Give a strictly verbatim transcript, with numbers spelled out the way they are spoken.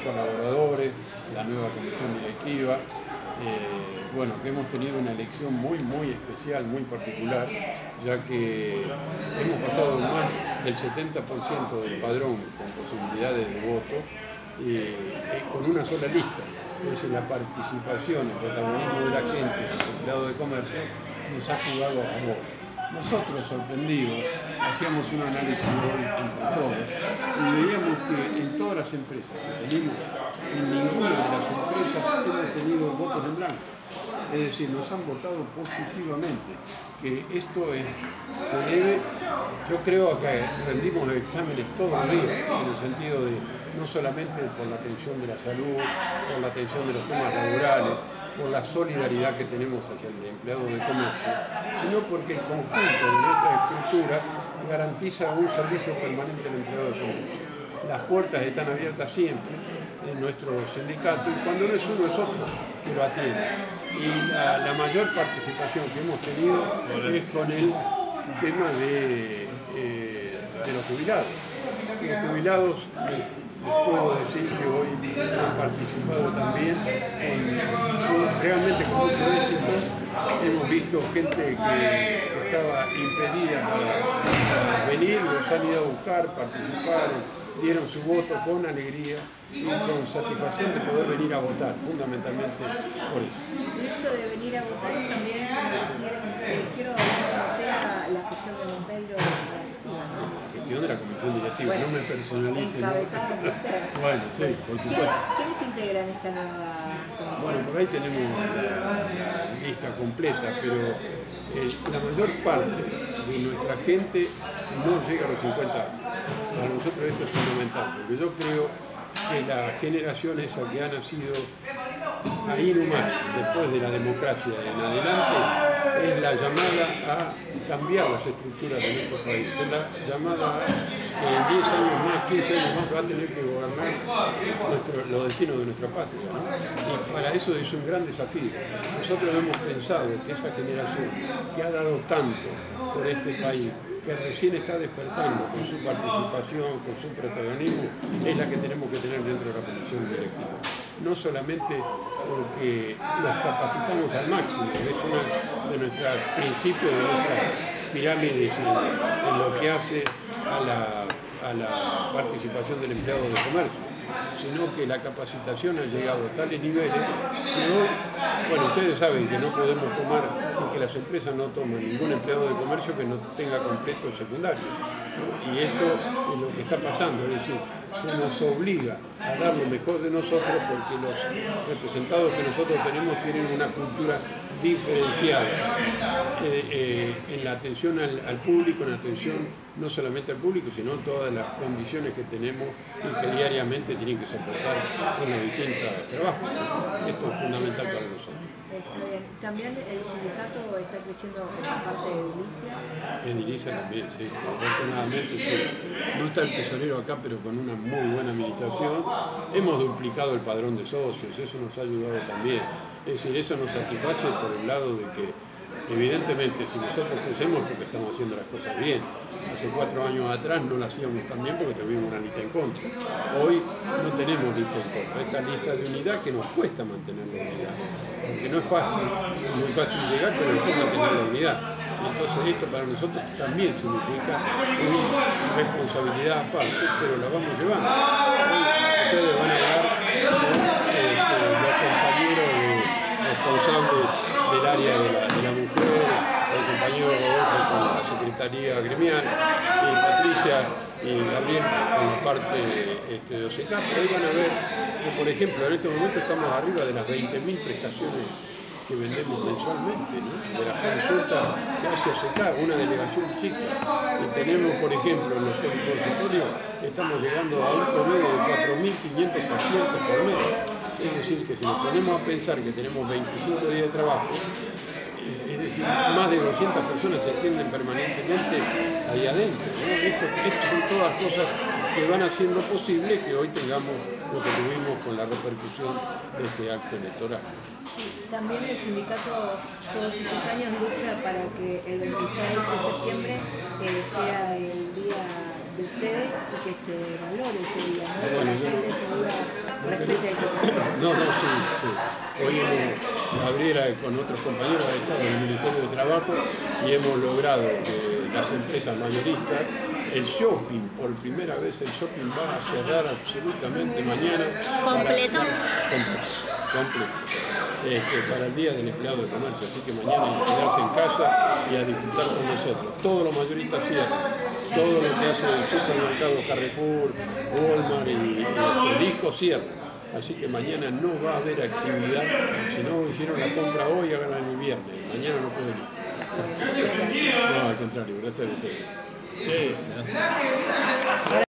colaboradores, la nueva comisión directiva. Eh, bueno, que hemos tenido una elección muy, muy especial, muy particular, ya que hemos pasado más del setenta por ciento del padrón con posibilidades de voto eh, con una sola lista. Es decir, la participación, el protagonismo de la gente, los empleados de comercio, nos ha jugado a favor. Nosotros, sorprendidos, hacíamos un análisis hoy entre todos y veíamos que en todas las empresas que tenemos, en ninguna de las empresas hemos tenido votos en blanco. Es decir, nos han votado positivamente, que esto es, se debe, yo creo, a que rendimos exámenes todos los días, en el sentido de no solamente por la atención de la salud, por la atención de los temas laborales, por la solidaridad que tenemos hacia el empleado de comercio, sino porque el conjunto de nuestra estructura garantiza un servicio permanente al empleado de comercio. Las puertas están abiertas siempre en nuestro sindicato y cuando no es uno es otro que lo atiende. Y la, la mayor participación que hemos tenido es con el tema de, eh, de los jubilados. Los jubilados, les, les puedo decir que hoy han participado también con, realmente con mucho éxito. Hemos visto gente que, que estaba impedida para, para venir, los han ido a buscar, participar, dieron su voto con alegría y con satisfacción de poder venir a votar, fundamentalmente por eso. El hecho de venir a votar es también decir, eh, quiero conocer a la gestión de Monteiro. La gestión de la comisión directiva, bueno, no me personalicen. ¿No? Bueno, sí, por supuesto. ¿Quiénes integran esta nueva comisión? Bueno, por ahí tenemos la, la lista completa, pero el, la mayor parte de nuestra gente no llega a los cincuenta años. Para nosotros esto es fundamental, porque yo creo que la generación esa que ha nacido ahí nomás, después de la democracia en adelante, es la llamada a cambiar las estructuras de nuestro país, es la llamada a que en diez años más, quince años más va a tener que gobernar nuestro, los destinos de nuestra patria, ¿no? Y para eso es un gran desafío. Nosotros hemos pensado que esa generación que ha dado tanto por este país, que recién está despertando con su participación, con su protagonismo, es la que tenemos que tener dentro de la comisión directiva. No solamente porque los capacitamos al máximo, es uno de nuestros principios, de nuestras pirámides en, en lo que hace a la, a la participación del empleado de comercio, sino que la capacitación ha llegado a tales niveles que hoy, bueno, ustedes saben que no podemos tomar y que las empresas no toman ningún empleado de comercio que no tenga completo el secundario, ¿no? Y esto es lo que está pasando, es decir, se nos obliga a dar lo mejor de nosotros porque los representados que nosotros tenemos tienen una cultura diferenciada eh, eh, en la atención al, al público, en la atención no solamente al público, sino todas las condiciones que tenemos y que diariamente tienen que soportar en los distintos trabajos. Esto es fundamental para nosotros. Este, también el sindicato está creciendo en la parte de edilicia. Edilicia también, sí. Afortunadamente sí. No está el tesorero acá, pero con una muy buena administración. Hemos duplicado el padrón de socios, eso nos ha ayudado también. Es decir, eso nos satisface por el lado de que, evidentemente, si nosotros crecemos porque estamos haciendo las cosas bien. Hace cuatro años atrás no las hacíamos tan bien porque tuvimos una lista en contra. Hoy no tenemos lista en contra. Esta lista de unidad que nos cuesta mantener la unidad. Porque no es fácil, es muy fácil llegar, pero después mantener la unidad. Entonces esto para nosotros también significa una responsabilidad aparte, pero la vamos llevando. Ustedes van a hablar con eh, los compañeros responsables del área de la, de la mujer, el compañero Rodolfo con la Secretaría Gremial, y Patricia y Gabriel con la parte este, de O S E C A. Ahí van a ver que, por ejemplo, en este momento estamos arriba de las veinte mil prestaciones que vendemos mensualmente, ¿no? De las consultas que hace O S E C A, una delegación chica. Y tenemos, por ejemplo, en los policonsultorios, estamos llegando a un promedio de cuatro mil quinientos pacientes por mes. Es decir, que si nos ponemos a pensar que tenemos veinticinco días de trabajo, es decir, más de doscientas personas se atienden permanentemente ahí adentro, ¿no? Esto, esto son todas cosas que van haciendo posible que hoy tengamos lo que tuvimos con la repercusión de este acto electoral. Sí, también el sindicato todos estos años lucha para que el veintiséis de septiembre eh, sea el día de ustedes y que se valore ese día, ¿no? Bueno, la gente yo, se diga, lo que solamente el comercio. No, no, sí, sí. Hoy hemos, Gabriela con otros compañeros ha estado en el Ministerio de Trabajo y hemos logrado que las empresas mayoristas, el shopping, por primera vez el shopping va a cerrar absolutamente mañana. ¿Completo? Para, completo, completo. Este, para el Día del Empleado de Comercio, así que mañana hay que quedarse en casa y a disfrutar con nosotros. Todos los mayoristas cierran, todo lo que hace el supermercado Carrefour, Walmart y, y el disco cierran. Así que mañana no va a haber actividad. Si no hicieron la compra hoy, háganla el viernes. Mañana no pueden ir. No, al contrario, gracias a ustedes. Sí.